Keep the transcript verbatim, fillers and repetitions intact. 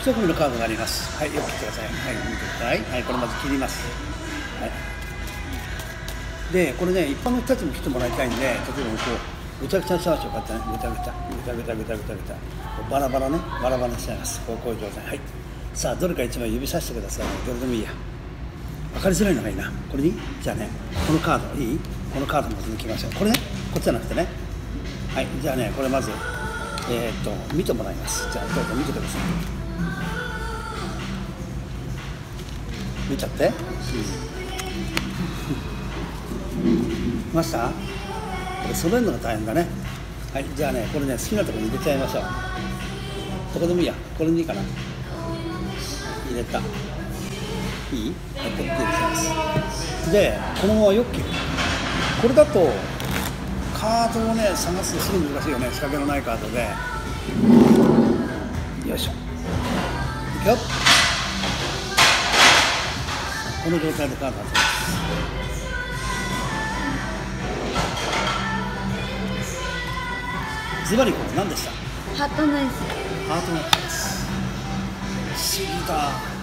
一組のカードがあります。はい、よく切ってください。はい、見てください。はい、これまず切ります。はい。で、これね、一般の人たちも切ってもらいたいんで、例えばこう、ぐちゃぐちゃにしましょう。こうやってね、ぐちゃぐちゃ、ぐちゃぐちゃぐちゃぐちゃぐちゃ。バラバラね、バラバラにしちゃいます。こう、こういう状態。はい。さあ、どれか一枚指さしてください。どれでもいいや。分かりづらいのがいいな。これにじゃあね、このカード、いいこのカードまず抜きましょう。これね、こっちじゃなくてね。はい、じゃあね、これまず、えー、っと、見てもらいます。じゃあ、どうぞ見てください。見ちゃって。うん、ました？これ揃えるのが大変だね。はい、じゃあね、これね、好きなところに入れちゃいましょう。どこでもいいや。これでいいかな。入れた。いい？はい、これで入れちゃいます。で、このままよく切る。これだと、カードをね、探すのすごい難しいよね。仕掛けのないカードで。よいしょ。いくよ。この状態でカードを外します。ズバリこれ何でした？ ハートナイス。 ハートナイスです。不思議だ。